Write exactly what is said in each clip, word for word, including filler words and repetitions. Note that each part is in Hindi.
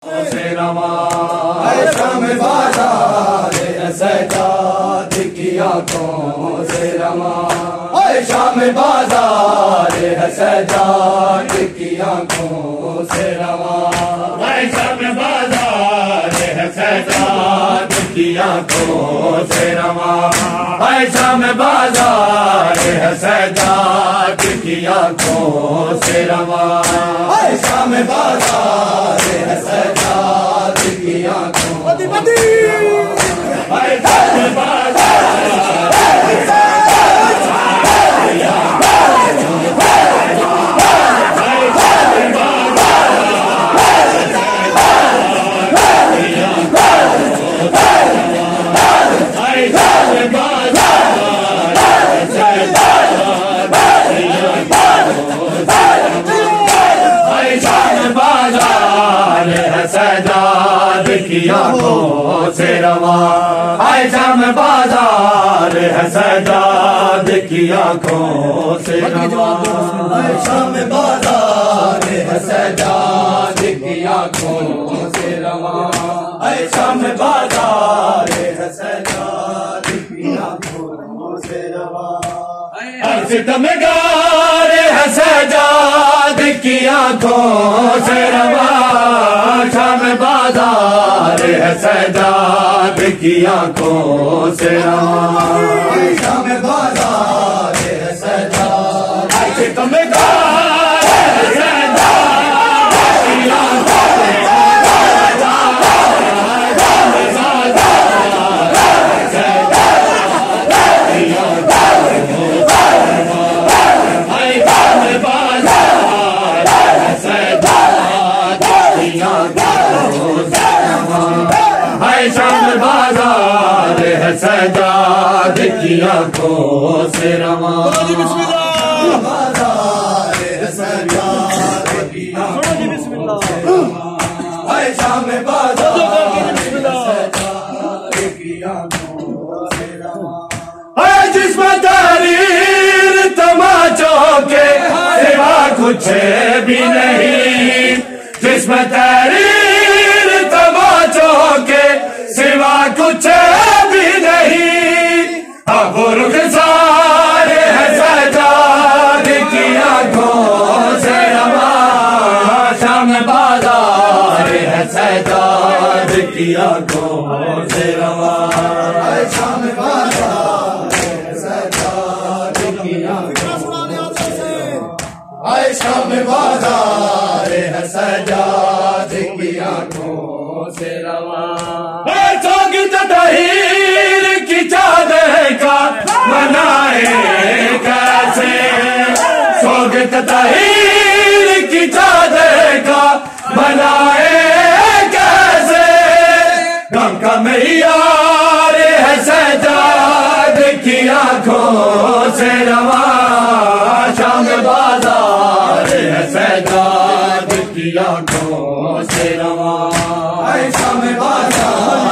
से रवा शाम बाजार सजाद की आंखों से रवा शाम बाजार सजाद की आंखों से रवा शाम बाजार सजाद की आंखों से रवा शाम बाजार सजाद की आंखों से रवा शाम बाजार सजाद की आंखों सजाद की आंखों से रवा शाम बाजार है सजाद की आंखों से रवा शाम बाजार है सजाद की आंखों से रवा शाम बाजार है सजाद की आंखों से रवा सितमगार है सजाद की आंखों से रवा शाम बाजार है सजाद की आंखों से रवा शाम बाजार है सजाद सितमगार है सजाद की आंखों से शाम बाजार है सजाद की आंखों से रवा बाजार है सजाद की आंखों से रवा शाम बाजार सजाद की आंखों से रवा जिसमें तहरीर तमाचों के सिवा कुछ भी नहीं जिसमें तहरीर तमाचों के सिवा कुछ भी नहीं अब रुख सारे है सजाद की आंखों से रवा शाम बाजार है सजाद की आंखों से रवा शाम बाजार है सजाद की आंखों से रवा शाम बाजार है सजाद की आंखों से रवा तहीर की चादर का बनाए कैसे सोगत तहीर की चादर का बनाए कैसे गम का मैयार है सजाद की आंखों से रवा शाम बाजार है सजाद की आंखों से रवा शाम बाजार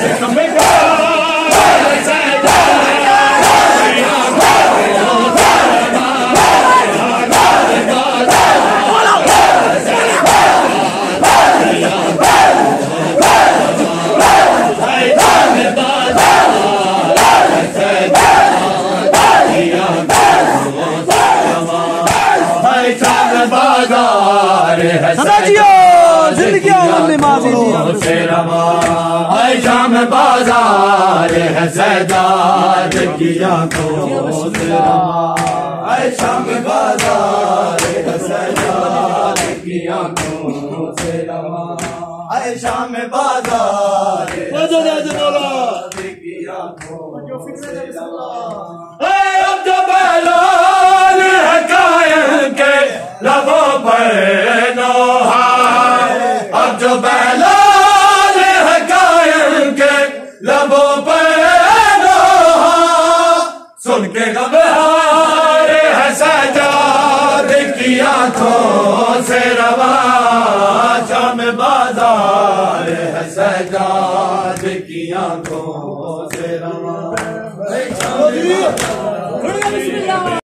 जिंदगी से रवा शाम बाजार है सजाद की आंखों से रवा शाम बाजार है सजाद की आंखों से रवा शाम बाजार है सजाद की आंखों से रवा अब जो बैलान है कायल के लबों पर नोहा अब जो बैलान है कायल के लबों पर नोहा सुन के घबराए है सजाद की आंखों से रवा शाम बाजार है सजाद की आंखों से रवा